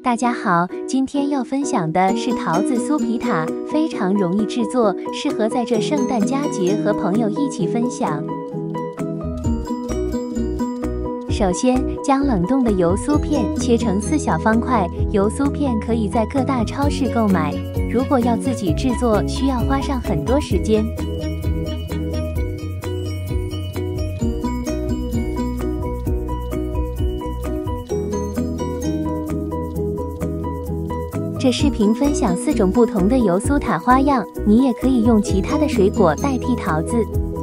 大家好，今天要分享的是桃子酥皮塔，非常容易制作，适合在这圣诞佳节和朋友一起分享。首先，将冷冻的油酥片切成4小方块，油酥片可以在各大超市购买。如果要自己制作，需要花上很多时间。 这视频分享4种不同的油酥塔花样，你也可以用其他的水果代替桃子。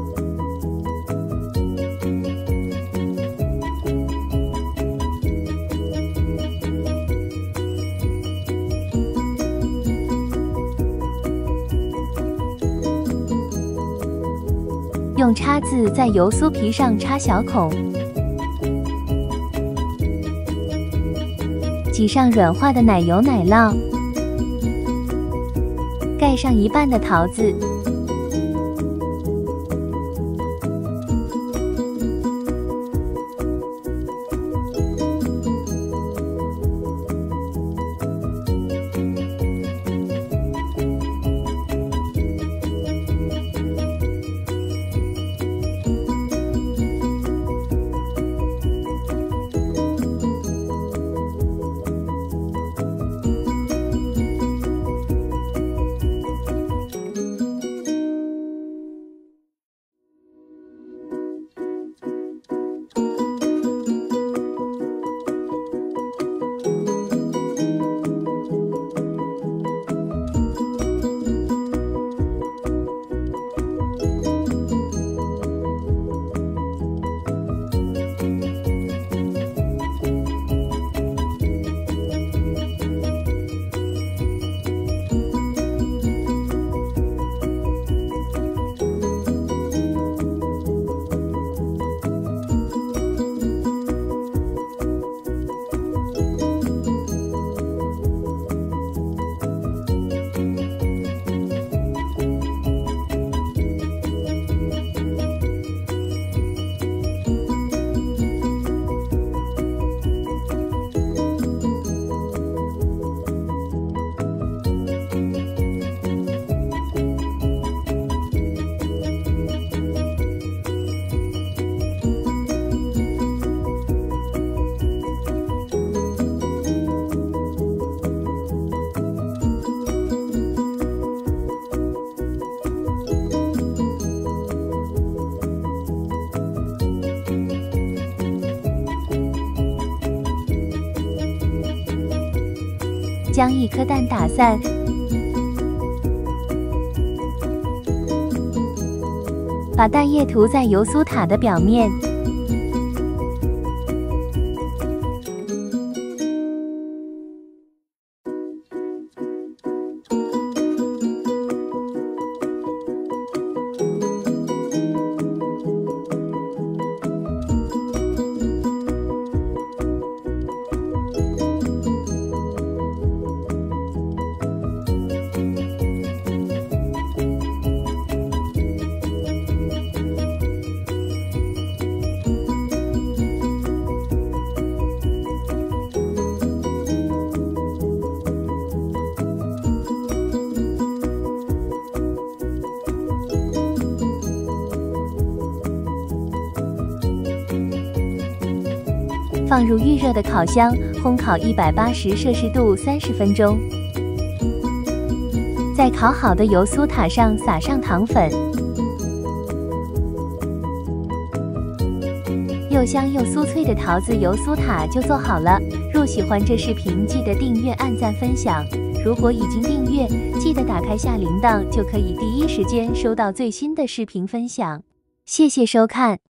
用叉子在油酥皮上插小孔。 挤上软化的奶油奶酪，盖上一半的桃子，将1颗蛋打散，把蛋液涂在油酥塔的表面。 放入预热的烤箱，烘烤180摄氏度30分钟。在烤好的油酥塔上撒上糖粉，又香又酥脆的桃子油酥塔就做好了。若喜欢这视频，记得订阅、按赞、分享。如果已经订阅，记得打开下铃铛，就可以第一时间收到最新的视频分享。谢谢收看。